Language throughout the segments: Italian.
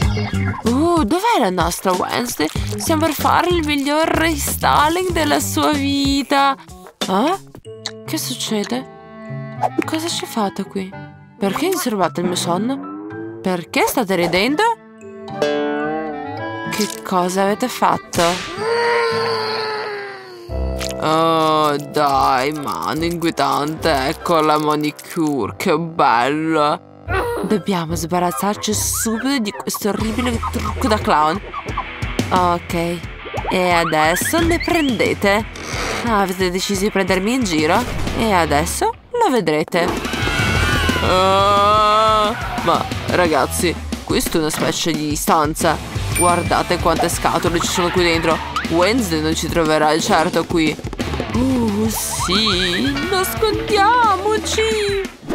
Dov'è la nostra Wednesday? Stiamo per fare il miglior restyling della sua vita. Che succede? Cosa ci fate qui? Perché disturbate il mio sonno? Perché state ridendo? Che cosa avete fatto? Oh, dai, mano inquietante. Ecco la manicure, che bella. Dobbiamo sbarazzarci subito di questo orribile trucco da clown. Ok, e adesso le prendete. Avete deciso di prendermi in giro? E adesso lo vedrete. Ma ragazzi, questa è una specie di stanza. Guardate quante scatole ci sono qui dentro. Wednesday non ci troverà certo qui. Sì, nascondiamoci.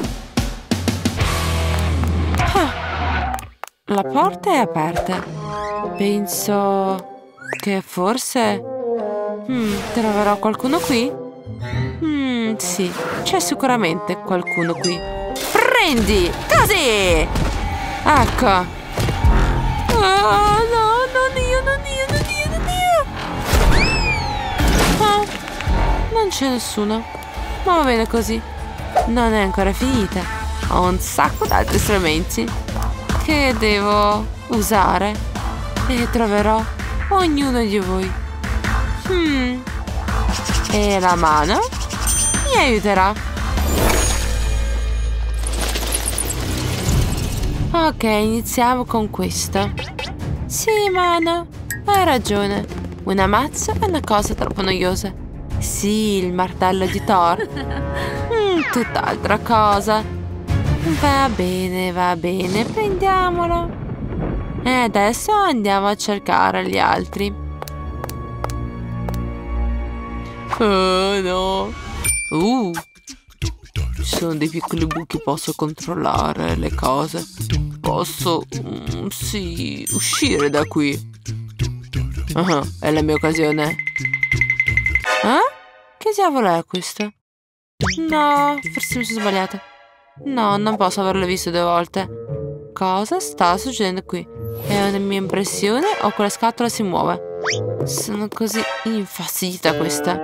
La porta è aperta. Penso che forse troverò qualcuno qui. Sì, c'è sicuramente qualcuno qui. Prendi! Così! Ecco. No, non io. Non c'è nessuno. Ma va bene così. Non è ancora finita. Ho un sacco di altri strumenti che devo usare e troverò ognuno di voi. E la mano mi aiuterà. Ok, iniziamo con questo. Sì, mano, hai ragione. Una mazza è una cosa troppo noiosa. Sì, il martello di Thor. Tutt'altra cosa. Va bene, prendiamolo. E adesso andiamo a cercare gli altri. Oh no. Ci sono dei piccoli buchi, posso controllare le cose. Posso, sì, uscire da qui. È la mia occasione. Che diavolo è questo? No, forse mi sono sbagliata. No, non posso averlo visto 2 volte. Cosa sta succedendo qui? È una mia impressione o quella scatola si muove? Sono così infastidita questa.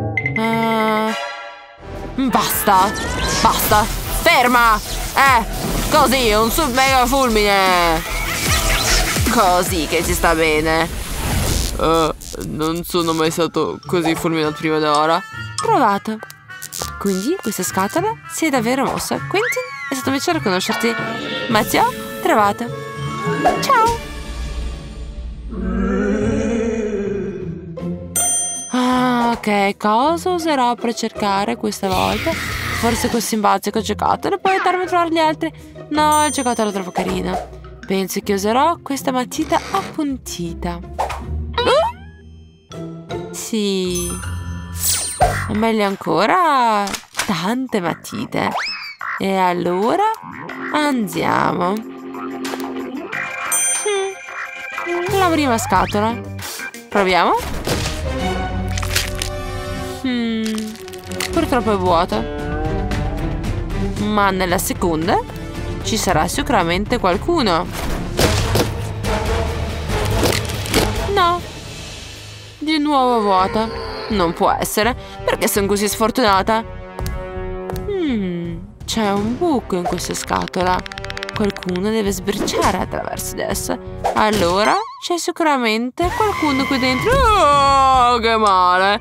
Basta, ferma! Così, un mega fulmine! Così che ci sta bene. Non sono mai stato così fulminato prima d'ora. Provato. Quindi questa scatola si è davvero mossa. Quentin, è stato un piacere conoscerti. Matteo, trovato. Ciao. Ok, cosa userò per cercare questa volta? Forse questo imbazzico giocattolo può aiutarmi a trovare gli altri. No, il giocattolo è troppo carino. Penso che userò questa matita appuntita. Sì. È meglio ancora tante matite. E allora andiamo. La prima scatola. Proviamo. Purtroppo è vuota. Ma nella seconda ci sarà sicuramente qualcuno. No. Di nuovo vuota. Non può essere. Perché sono così sfortunata? C'è un buco in questa scatola. Qualcuno deve sbirciare attraverso di essa. Allora c'è sicuramente qualcuno qui dentro. Oh, che male.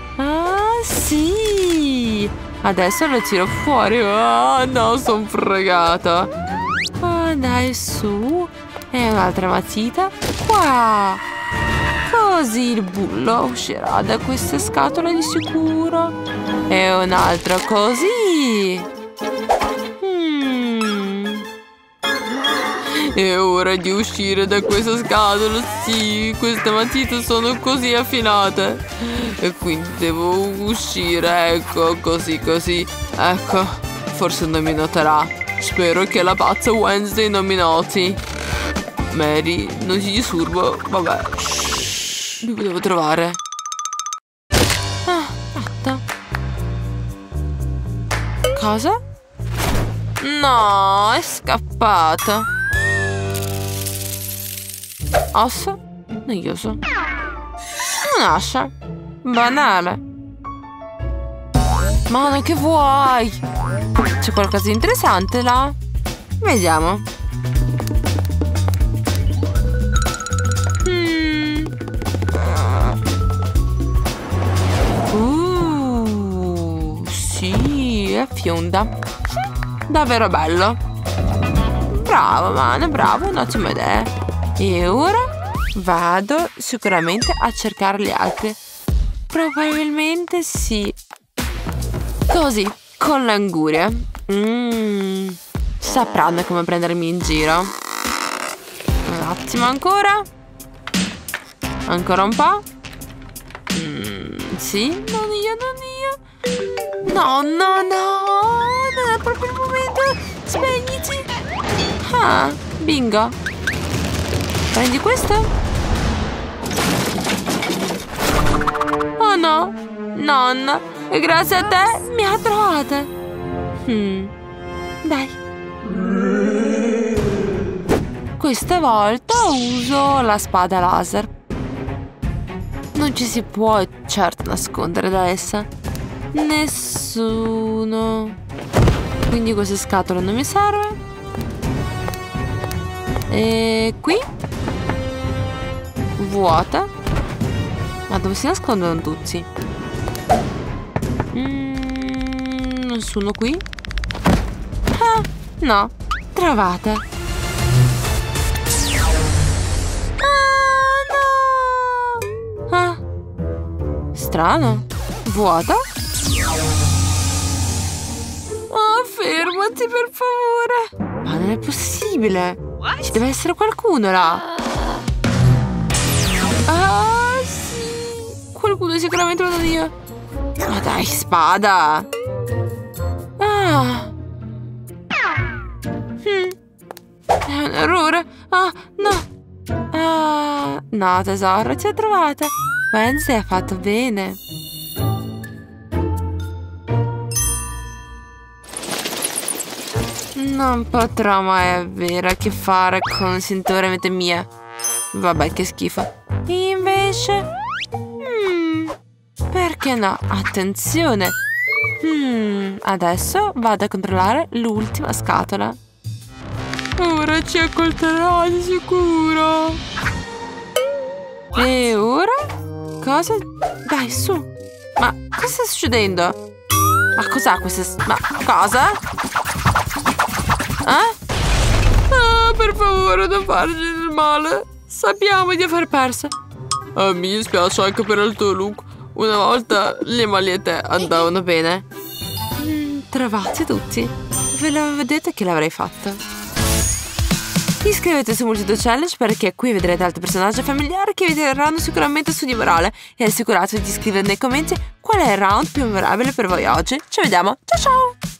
Sì. Adesso lo tiro fuori. No, sono fregata. Dai, su. E un'altra matita. Qua. Così il bullo uscirà da questa scatola di sicuro. E un altro così. È ora di uscire da questa scatola. Sì, queste matite sono così affinate. E quindi devo uscire. Ecco, così. Ecco, forse non mi noterà. Spero che la pazza Wednesday non mi noti. Mary, non ti disturbo. Vabbè. Dove devo trovare? Fatta. Cosa? No, è scappato. Osso noioso. Un'ascia banale. Ma che vuoi? C'è qualcosa di interessante là? Vediamo. Sì, è fionda. Davvero bello. Bravo, Mana, bravo, un'ottima idea. E ora vado sicuramente a cercare le altre. Probabilmente sì. Così, con l'anguria. Sapranno come prendermi in giro. Un attimo ancora. Ancora un po'. Sì, non io. No, non è proprio il momento. Spegniti. Ah, bingo. Prendi questo? Oh no, nonna, grazie a te mi ha trovata. Dai. Questa volta uso la spada laser. Non ci si può certo nascondere da essa. Nessuno. Quindi questa scatola non mi serve. E qui? Vuota. Ma dove si nascondono tutti? Nessuno qui? Ah, no. Trovata. Ah, no. Ah. Strano. Vuota? Oh, fermati per favore. Ma non è possibile. Ci deve essere qualcuno là. Ah, sì. Qualcuno sicuramente lo do io. Ma dai, spada. Ah. È un errore. Ah, no. Ah, no, tesoro, ci ho trovata. Wednesday ha fatto bene. Non potrò mai avere a che fare con sintomatologia mia. Vabbè, che schifo. Invece... perché no? Attenzione. Adesso vado a controllare l'ultima scatola. Ora ci accolterà di sicuro. E ora? Cosa? Dai, su. Ma cosa sta succedendo? Ma cos'ha questa... Ma cosa? Ah, per favore, non farci del male. Sappiamo di aver perso. Mi dispiace anche per il tuo look. Una volta le magliette andavano bene. Trovati tutti. Ve l'avevo detto che l'avrei fatto. Iscrivetevi su Multitude Challenge perché qui vedrete altri personaggi familiari che vi daranno sicuramente studi morale. E assicuratevi di scrivere nei commenti qual è il round più memorabile per voi oggi. Ci vediamo. Ciao ciao!